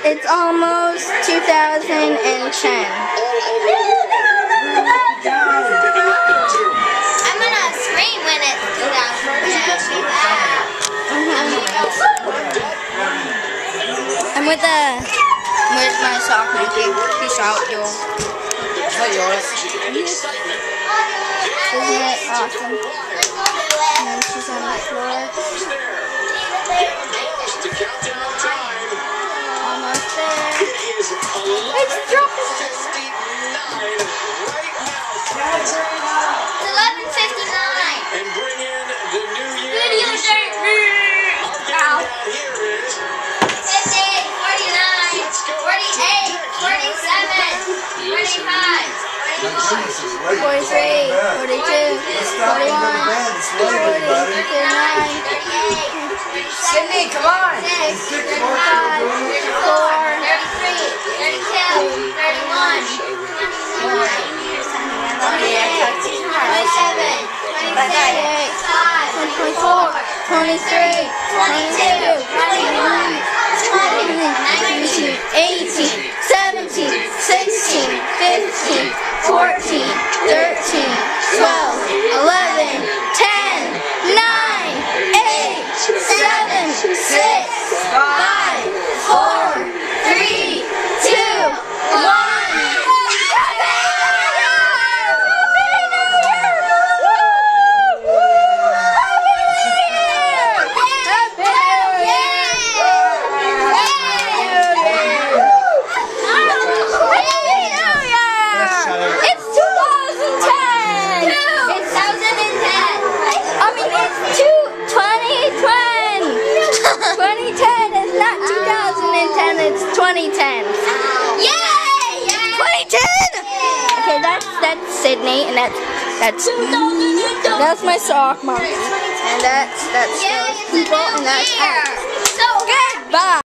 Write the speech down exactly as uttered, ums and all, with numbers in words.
It's almost two thousand ten. I'm gonna scream when it's two thousand ten. I'm with the with my sock monkey. Peace out, y'all. Is that yours? Isn't it awesome? And then she's on the floor. Almost there. It's dropping. It's eleven fifty-nine. And bring in the new year. Video game. Ow. fifty-eight, forty-nine, forty-eight, forty-seven, forty-five, forty-one, forty-three, forty-two, forty-one, forty, thirty-nine, Sydney, come on! six, thirty-five, thirty-four, thirty-three, thirty-two, thirty-one, twenty-nine, twenty-seven, twenty-six, twenty-four, twenty-three, twenty-two, twenty-one, nineteen, eighteen, seventeen, sixteen, fifteen, fourteen, thirteen, twelve, eleven, ten, nine, eight, seven, six, five, four, three, two, one. twenty ten. Yay! twenty ten. Okay, that's that's Sydney, and that's that's that's my sock mom, and that's that's those people, and that's Alex. So Goodbye.